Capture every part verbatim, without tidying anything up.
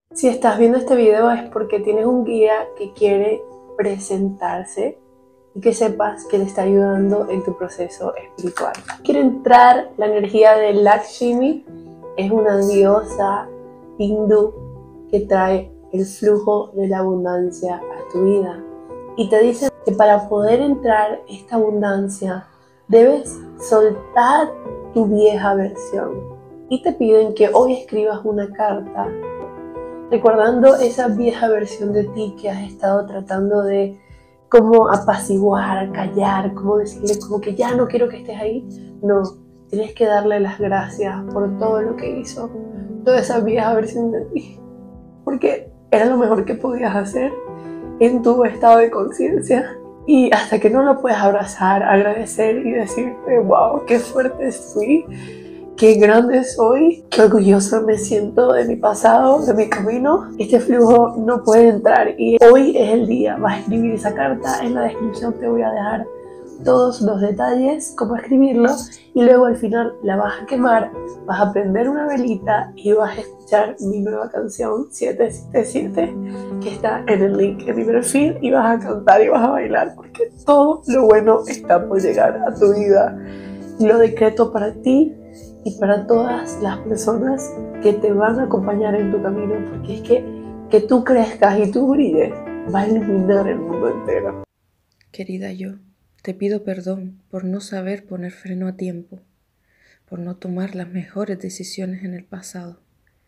Si estás viendo este video es porque tienes un guía que quiere presentarse y que sepas que te está ayudando en tu proceso espiritual. Quiere entrar la energía de Lakshmi, es una diosa hindú que trae el flujo de la abundancia a tu vida. Y te dice que para poder entrar esta abundancia debes soltar tu vieja versión. Y te piden que hoy escribas una carta recordando esa vieja versión de ti que has estado tratando de como apaciguar, callar, como decirle como que ya no quiero que estés ahí. No, tienes que darle las gracias por todo lo que hizo, toda esa vieja versión de ti, porque era lo mejor que podías hacer en tu estado de conciencia. Y hasta que no lo puedas abrazar, agradecer y decirte, wow, qué fuerte fui, qué grande soy, qué orgullosa me siento de mi pasado, de mi camino, este flujo no puede entrar. Y hoy es el día. Vas a escribir esa carta, en la descripción te voy a dejar todos los detalles, cómo escribirlo, y luego al final la vas a quemar, vas a prender una velita y vas a escuchar mi nueva canción siete siete siete, que está en el link en mi perfil, y vas a cantar y vas a bailar, porque todo lo bueno está por llegar a tu vida. Lo decreto para ti y para todas las personas que te van a acompañar en tu camino, porque es que que tú crezcas y tú brilles va a iluminar el mundo entero. Querida yo, te pido perdón por no saber poner freno a tiempo, por no tomar las mejores decisiones en el pasado.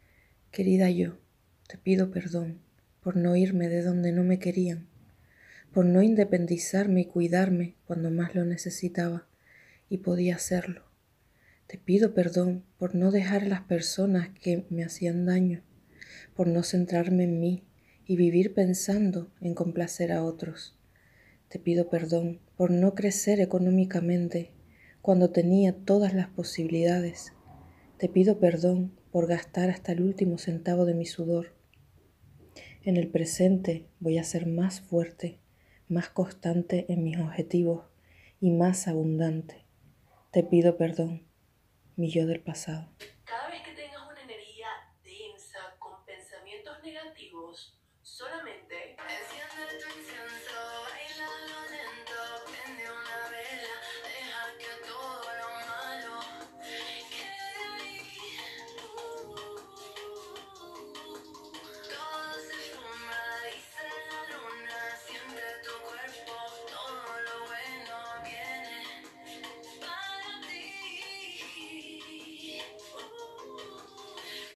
Querida yo, te pido perdón por no irme de donde no me querían, por no independizarme y cuidarme cuando más lo necesitaba y podía hacerlo. Te pido perdón por no dejar a las personas que me hacían daño, por no centrarme en mí y vivir pensando en complacer a otros. Te pido perdón por no crecer económicamente cuando tenía todas las posibilidades. Te pido perdón por gastar hasta el último centavo de mi sudor. En el presente voy a ser más fuerte, más constante en mis objetivos y más abundante. Te pido perdón, mi yo del pasado. Cada vez que tengas una energía densa con pensamientos negativos, solamente enciende tu incienso.